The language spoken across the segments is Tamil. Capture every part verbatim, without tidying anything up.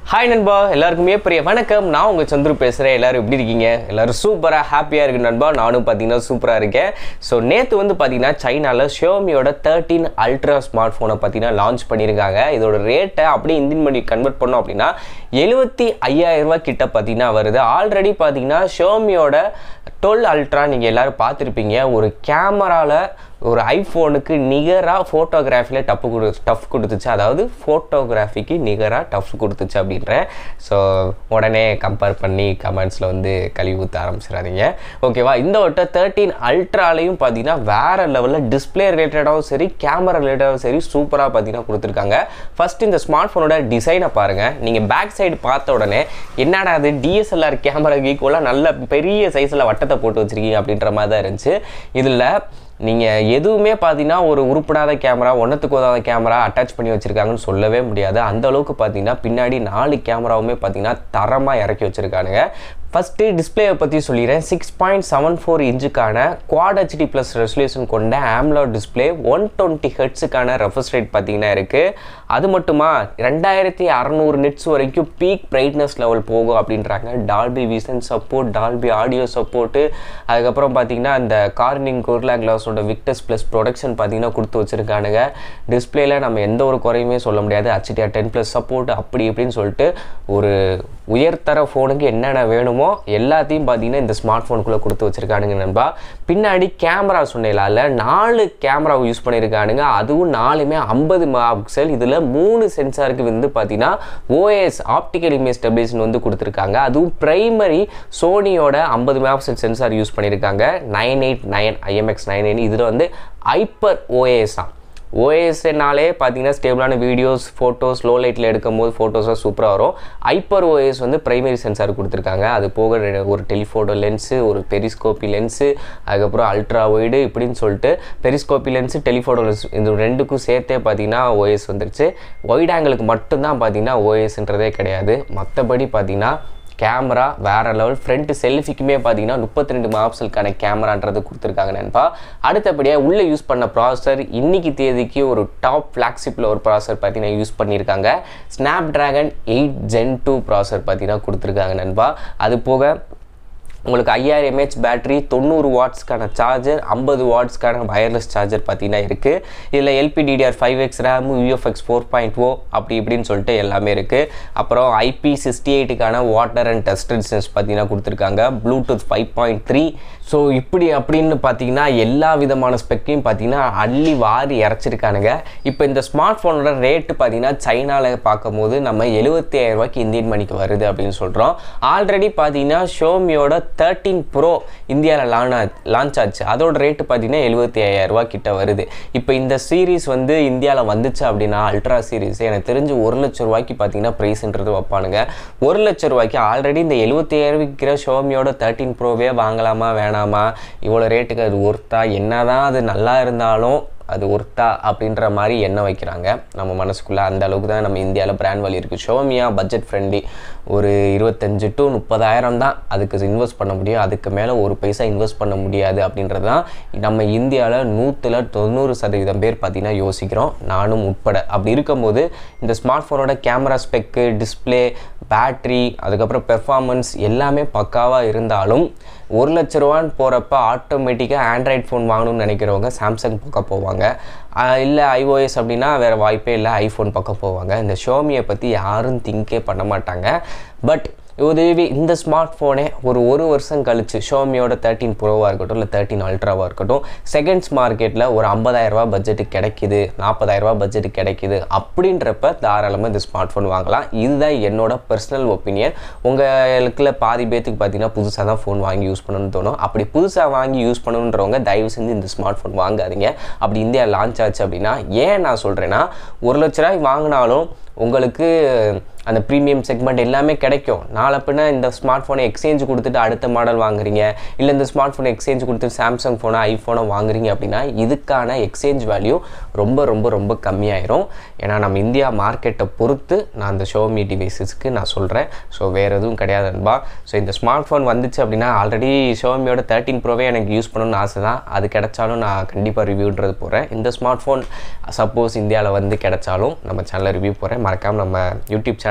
ஹாய் நண்பா, எல்லாருக்குமே பெரிய வணக்கம். நான் உங்கள் சந்துரு பேசுகிறேன். எல்லோரும் எப்படி இருக்கீங்க? எல்லோரும் சூப்பராக ஹாப்பியாக இருக்கு நண்பா. நானும் பார்த்தீங்கன்னா சூப்பராக இருக்கேன். ஸோ நேற்று வந்து பார்த்தீங்கன்னா சைனாவில் xiaomiயோட தேர்ட்டீன் அல்ட்ரா ஸ்மார்ட் ஃபோனை பார்த்தீங்கன்னா லான்ச் பண்ணியிருக்காங்க. இதோட ரேட்டை அப்படியே இந்தியன் மணி கன்வெர்ட் பண்ணோம் அப்படின்னா எழுபத்தி ஐயாயிரம் ரூபா கிட்ட பார்த்தீங்கன்னா வருது. ஆல்ரெடி பார்த்தீங்கன்னா xiaomiயோட டுவெல் அல்ட்ரா நீங்கள் எல்லோரும் பார்த்துருப்பீங்க. ஒரு கேமராவில் ஒரு ஐஃபோனுக்கு நிகராக ஃபோட்டோகிராஃபியில் டப்பு கொடு டஃப் கொடுத்துச்சு. அதாவது ஃபோட்டோகிராஃபிக்கு நிகராக டஃப் கொடுத்துச்சு அப்படின்றேன். ஸோ உடனே கம்பேர் பண்ணி கமெண்ட்ஸில் வந்து கழுவி ஊற்ற ஆரம்பிச்சிடாதீங்க, ஓகேவா? இந்த வட்டம் தேர்ட்டீன் அல்ட்ராலையும் பார்த்தீங்கன்னா வேறு லெவலில் டிஸ்பிளே ரிலேட்டடாகவும் சரி, கேமரா ரிலேட்டடாகவும் சரி சூப்பராக பார்த்தீங்கன்னா கொடுத்துருக்காங்க. ஃபஸ்ட் இந்த ஸ்மார்ட் ஃபோனோட டிசைனை பாருங்கள். நீங்கள் பேக் சைடு பார்த்த உடனே என்னடா அது டிஎஸ்எல்ஆர் கேமராக்கு ஈக்குவலாக நல்ல பெரிய சைஸில் வட்டத்தை போட்டு வச்சுருக்கீங்க அப்படின்ற மாதிரி தான் இருந்துச்சு. இதில் நீங்கள் எதுவுமே பார்த்தீங்கன்னா ஒரு உருப்படாத கேமரா, ஒன்றத்துக்கு உதவாத கேமரா அட்டாச் பண்ணி வச்சுருக்காங்கன்னு சொல்லவே முடியாது. அந்தளவுக்கு பார்த்தீங்கன்னா பின்னாடி நாலு கேமராவுமே பார்த்தீங்கன்னா தரமாக இறக்கி வச்சுருக்கானுங்க. ஃபஸ்ட்டு டிஸ்பிளேயை பற்றி சொல்லிடுறேன். சிக்ஸ் பாயிண்ட் செவன் ஃபோர் இன்ச்சுக்கான குவாட் ஹெச்டி ப்ளஸ் ரெசல்யூஷன் கொண்ட ஆம்லோட் டிஸ்பிளே, ஒன் டுவெண்ட்டி ஹெட்ஸுக்கான ரெஃப்ரெஷ் ரேட் பார்த்தீங்கன்னா இருக்குது. அது மட்டுமா ரெண்டாயிரத்தி அறநூறு நிட்ஸ் வரைக்கும் பீக் பிரைட்னஸ் லெவல் போகும் அப்படின்றாங்க. Dolby vision support, Dolby audio support, அதுக்கப்புறம் பார்த்தீங்கன்னா இந்த கார்னிங் கோர்லா கிளாஸோட விக்டஸ் ப்ளஸ் ப்ரொடக்ஷன் பார்த்தீங்கன்னா கொடுத்து வச்சுருக்கானுங்க. டிஸ்பிளேல நம்ம எந்த ஒரு குறையுமே சொல்ல முடியாது. ஹெச்டிஆர் டென் ப்ளஸ் சப்போர்ட் அப்படி இப்படின்னு சொல்லிட்டு ஒரு உயர்தர ஃபோனுக்கு என்னென்ன வேணுமோ எல்லாத்தையும் பார்த்தீங்கன்னா இந்த ஸ்மார்ட் ஃபோனுக்குள்ளே கொடுத்து வச்சுருக்கானுங்க நண்பா. பின்னாடி கேமரா சொன்னேலால நாலு கேமரா யூஸ் பண்ணியிருக்கானுங்க. அதுவும் நாலுமே ஐம்பது மெகா பிக்சல். இதில் மூணு சென்சாருக்கு வந்து பார்த்தீங்கன்னா ஓஎஸ் ஆப்டிக்கல் இமேஜ் ஸ்டெபிலைசேஷன் வந்து கொடுத்துருக்காங்க. அதுவும் பிரைமரி சோனியோட ஐம்பது மெகா பிக்சல் சென்சார் யூஸ் பண்ணியிருக்காங்க. Nine eight nine IMX nine nine இதில் வந்து ஹைப்பர் ஓஎஸ் தான். ஓஎஸ்னாலே பார்த்தீங்கன்னா ஸ்டேபிளான வீடியோஸ், ஃபோட்டோஸ், லோ லைட்டில் எடுக்கும் போது ஃபோட்டோஸாக சூப்பராக வரும். ஹைப்பர் ஓஎஸ் வந்து பிரைமரி சென்சார் கொடுத்துருக்காங்க. அது போக ஒரு டெலிஃபோட்டோ லென்ஸு, ஒரு பெரிஸ்கோப்பி லென்ஸு, அதுக்கப்புறம் அல்ட்ரா ஒய்டு இப்படின்னு சொல்லிட்டு பெரிஸ்கோப்பி லென்ஸு, டெலிஃபோட்டோ லென்ஸ் இந்த ரெண்டுக்கும் சேர்த்தே பார்த்தீங்கன்னா ஓஎஸ் வந்துருச்சு. ஒய்ட் ஆங்கிளுக்கு மட்டும்தான் பார்த்தீங்கன்னா ஓஎஸ்ன்றதே கிடையாது. மற்றபடி பார்த்தீங்கன்னா கேமரா வேறு லெவல். ஃப்ரண்ட் செல்ஃபிக்குமே பார்த்தீங்கன்னா முப்பத்தி ரெண்டு மெகாபிக்சலுக்கான கேமரான்றது கொடுத்துருக்காங்க நண்பா. அடுத்தபடியாக உள்ளே யூஸ் பண்ண ப்ராசஸர் இன்னைக்கு தேதிக்கு ஒரு டாப் ஃப்ளாக்ஷிப்பில் ஒரு ப்ராசஸர் பார்த்தீங்கன்னா யூஸ் பண்ணியிருக்காங்க. Snapdragon eight gen two processor பார்த்தீங்கன்னா கொடுத்துருக்காங்க நண்பா. அது போக உங்களுக்கு ஐயாயிரம் எம்ஏஹெச் பேட்டரி, தொண்ணூறு வாட்ஸ்க்கான சார்ஜர், ஐம்பது வாட்ஸ்க்கான வயர்லெஸ் சார்ஜர் பார்த்தீங்கன்னா இருக்குது. இதில் LPDDR five X RAM, UFS four point O அப்படி இப்படின்னு சொல்லிட்டு எல்லாமே இருக்குது. அப்புறம் ஐபி சிக்ஸ்டி எயிட்டுக்கான வாட்டர் அண்ட் டஸ்ட் ரெசிஸ்டன்ஸ் பார்த்தீங்கன்னா கொடுத்துருக்காங்க. Bluetooth five point three. So இப்படி அப்படின்னு பார்த்தீங்கன்னா எல்லா விதமான ஸ்பெக்கையும் பார்த்தீங்கன்னா அள்ளி வாரி இறச்சிருக்கானுங்க. இப்போ இந்த ஸ்மார்ட் ஃபோனோட ரேட்டு பார்த்தீங்கன்னா சைனாவில் பார்க்கும் போது நம்ம எழுபத்தி ஐயாயிரம் ரூபாய்க்கு இந்தியன் மணிக்கு வருது அப்படின்னு சொல்கிறோம். ஆல்ரெடி பார்த்தீங்கன்னா xiaomiயோட தேர்ட்டீன் ப்ரோ இந்தியாவில் லான் லான்ச் ஆச்சு. அதோட ரேட்டு பார்த்தீங்கன்னா எழுபத்தி ஐயாயிரம் ரூபா கிட்ட வருது. இப்போ இந்த சீரீஸ் வந்து இந்தியாவில் வந்துச்சு அப்படின்னா அல்ட்ரா சீரீஸ் எனக்கு தெரிஞ்சு ஒரு லட்சம் ரூபாய்க்கு பார்த்தீங்கன்னா ப்ரைஸ்ன்றது வைப்பானுங்க. ஒரு லட்சம் ரூபாய்க்கு ஆல்ரெடி இந்த எழுபத்தி ஐயாயிரம் விற்கிற xiaomiயோட தேர்ட்டீன் ப்ரோவே வாங்கலாமா வேணாமா, இவ்வளோ ரேட்டுக்கு அது ஒர்த்தா, என்ன தான் அது நல்லா இருந்தாலும் அது ஒர்த்தா அப்படின்ற மாதிரி எண்ணம் வைக்கிறாங்க நம்ம மனசுக்குள்ளே. அந்த அளவுக்கு தான் நம்ம இந்தியாவில் பிராண்ட் வேல்யூ இருக்குது. xiaomiயா பட்ஜெட் ஃப்ரெண்ட்லி, ஒரு இருபத்தஞ்சு டு முப்பதாயிரம் தான் அதுக்கு இன்வெஸ்ட் பண்ண முடியும். அதுக்கு மேலே ஒரு பைசா இன்வெஸ்ட் பண்ண முடியாது அப்படின்றது தான் நம்ம இந்தியாவில் நூற்றில் தொண்ணூறு சதவீதம் பேர் பார்த்திங்கன்னா யோசிக்கிறோம், நானும் உட்பட. அப்படி இருக்கும்போது இந்த ஸ்மார்ட் ஃபோனோட கேமரா ஸ்பெக்கு, டிஸ்பிளே, பேட்ரி, அதுக்கப்புறம் பெர்ஃபார்மன்ஸ் எல்லாமே பக்காவாக இருந்தாலும் ஒரு லட்ச ரூபான்னு போகிறப்ப ஆட்டோமேட்டிக்காக ஆண்ட்ராய்ட் ஃபோன் வாங்கணும்னு நினைக்கிறவங்க சாம்சங் பக்கம் போவாங்க. இல்லை ஐஓஎஸ் அப்படின்னா வேறு வாய்ப்பே இல்லை, ஐஃபோன் பக்கம் போவாங்க. இந்த xiaomiயை பற்றி யாரும் திங்கே பண்ண மாட்டாங்க. பட் உதவி இந்த ஸ்மார்ட் ஃபோனே ஒரு ஒரு வருஷம் கழிச்சு xiaomiயோட தேர்ட்டீன் ப்ரோவாக இருக்கட்டும் இல்லை தேர்ட்டீன் அல்ட்ராவாக இருக்கட்டும் செகண்ட்ஸ் மார்க்கெட்டில் ஒரு ஐம்பதாயிரரூபா பட்ஜெட்டுக்கு கிடைக்கிது, நாற்பதாயிரரூபா பட்ஜெட்டுக்கு கிடைக்கிது அப்படின்றப்ப தாராளமாக இந்த ஸ்மார்ட் ஃபோன் வாங்கலாம். இதுதான் என்னோட பர்சனல் ஒப்பீனியன். உங்களுக்குள்ள பாதி பேத்துக்கு பார்த்தீங்கன்னா புதுசாக தான் ஃபோன் வாங்கி யூஸ் பண்ணணும்னு தோணும். அப்படி புதுசாக வாங்கி யூஸ் பண்ணணுன்றவங்க தயவு செஞ்சு இந்த ஸ்மார்ட் ஃபோன் வாங்காதீங்க. அப்படி இந்தியா லான்ச் ஆச்சு அப்படின்னா, ஏன் நான் சொல்கிறேன்னா ஒரு லட்ச ரூபாய் வாங்கினாலும் உங்களுக்கு அந்த ப்ரீமியம் செக்மெண்ட் எல்லாமே கிடைக்கும். நாளை பின்ன இந்த ஸ்மார்ட் ஃபோனை எக்ஸ்சேஞ்ச் கொடுத்துட்டு அடுத்த மாடல் வாங்குறீங்க, இல்லை இந்த ஸ்மார்ட் ஃபோனை எக்ஸ்சேஞ்ச் கொடுத்துட்டு சாம்சங் ஃபோனை ஐஃபோனை வாங்குறீங்க அப்படின்னா இதுக்கான எக்ஸ்சேஞ்ச் வேல்யூ ரொம்ப ரொம்ப ரொம்ப கம்மியாயிரும். ஏன்னா நம்ம இந்தியா மார்க்கெட்டை பொறுத்து நான் அந்த xiaomi டிவைசஸ்க்கு நான் சொல்கிறேன். ஸோ வேறு எதுவும் கிடையாது நண்பா. ஸோ இந்த ஸ்மார்ட் ஃபோன் வந்துச்சு அப்படின்னா ஆல்ரெடி xiaomiயோட தேர்ட்டீன் ப்ரோவே எனக்கு யூஸ் பண்ணணும்னு ஆசை தான். அது கிடைச்சாலும் நான் கண்டிப்பாக ரிவ்யூன்றது போகிறேன். இந்த ஸ்மார்ட் ஃபோன் சப்போஸ் இந்தியாவில் வந்து கிடைச்சாலும் நம்ம சேனலில் ரிவ்யூ போகிறேன். மறக்காமல் நம்ம யூடியூப் சேனல்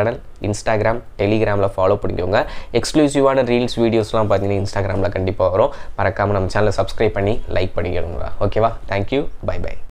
சேனல் இன்ஸ்டாகிராம் டெலிகிராமில் ஃபாலோ பண்ணிக்கோங்க. எக்ஸ்க்ளூசிவான ரீல்ஸ் வீடியோஸ்லாம் பார்த்தீங்கன்னா இன்ஸ்டாகிராமில் கண்டிப்பாக வரும். மறக்காமல் நம்ம சேனலை சப்ஸ்கிரைப் பண்ணி லைக் பண்ணிக்கணுங்க. ஓகேவா? தேங்க்யூ. Bye by.